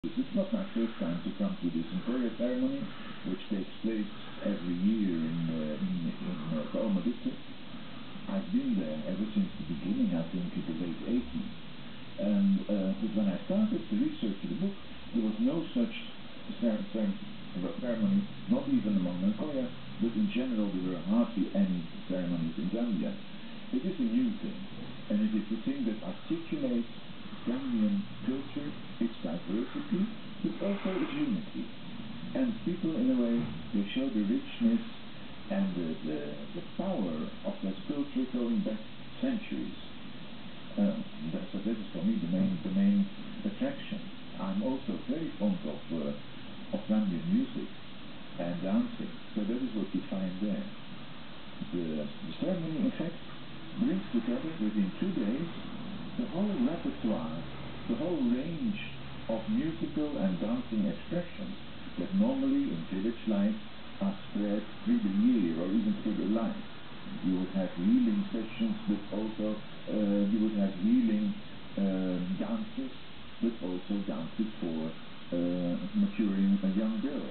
It's not my first time to come to this Nkoya ceremony, which takes place every year in Kazanga district. I've been there ever since the beginning, I think in the late 80s. And but when I started to research the book, there was no such ceremony, not even among Nkoya, but in general there were hardly any ceremonies in Zambia. It is a new thing, and it is a thing that articulates Zambian culture, its diversity, but also its unity. And people, in a way, they show the richness and the power of that culture going back centuries. So that is for me the main attraction. I'm also very fond of Zambian music and dancing, so that is what you find there. The ceremony, in fact, brings together within 2 days the whole repertoire, the whole range of musical and dancing expressions that normally in village life are spread through the year or even through the life. You would have healing sessions, but also you would have healing dances, but also dances for maturing a young girl.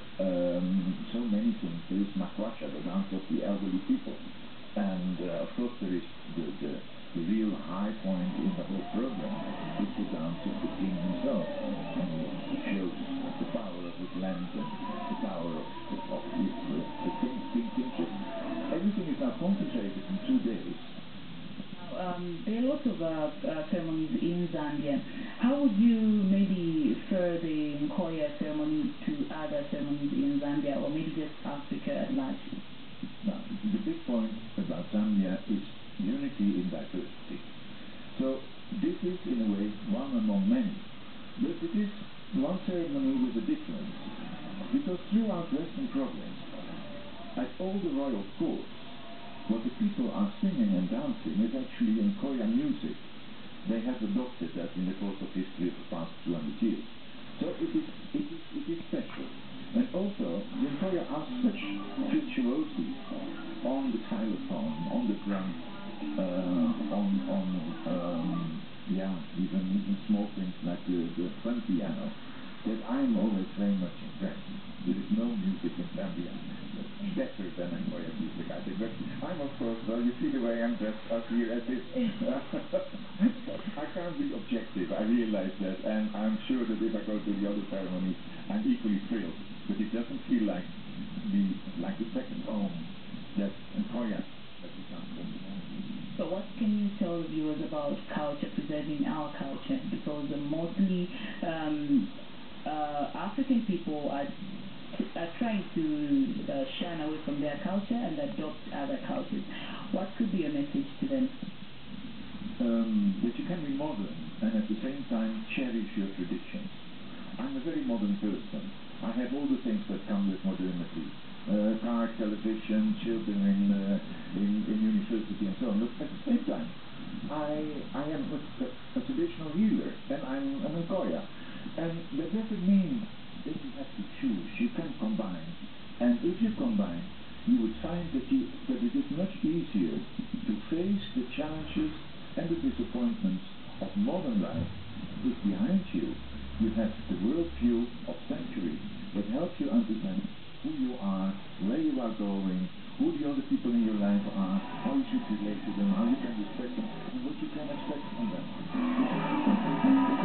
So many things. There is Nkoya, the dance of the elderly people. And of course there is the real high point in the whole program is the dance of the king himself. And it shows the power of his land and the power of the kingship. Everything is now concentrated in 2 days. There are lots of ceremonies in Zambia. How would you maybe refer the Nkoya ceremony to other ceremonies in Zambia, or maybe just Africa at large? Now, the big point about Zambia is unity in diversity. So this is, in a way, one among many. But it is one ceremony with a difference. Because throughout Western province, at all the royal courts, what the people are singing and dancing is actually Nkoya music. They have adopted that in the course of history of the past 200 years. So it is special. And also, the Nkoya are such virtuosi on the xylophone, on the drum, even small things like the front piano, that I am always very much impressed. There is no music in Zambia better than Nkoya music, I think. But I'm, of course, well, you see the way I'm dressed up here at this. I can't be objective, I realize that, and I'm sure that if I go to the other ceremonies, I'm equally thrilled. But it doesn't feel like the second home that Nkoya has become for me. So what can you tell the viewers about culture, preserving our culture? Because mostly African people are trying to shun away from their culture and adopt other cultures. What could be a message to them? That you can be modern and at the same time cherish your traditions. I'm a very modern person. I have all the things that come with modernity. Car, television, children in university and so on. But at the same time, I am a traditional healer, and I'm an Nkoya. And that doesn't mean that you have to choose. You can combine. And if you combine, you would find that it is much easier to face the challenges and the disappointments of modern life if behind you have the worldview of centuries that help you understand who you are, where you are going, who the other people in your life are, how you should relate to them, how you can respect them, and what you can expect from them.